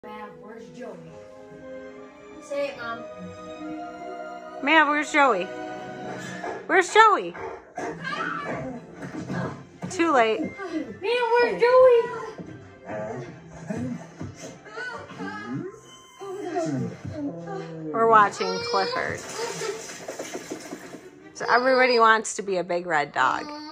Mav, where's Joey? Say it, Mom. Mav, where's Joey? Where's Joey? Too late. Man, where's Joey? We're watching Clifford. So everybody wants to be a big red dog.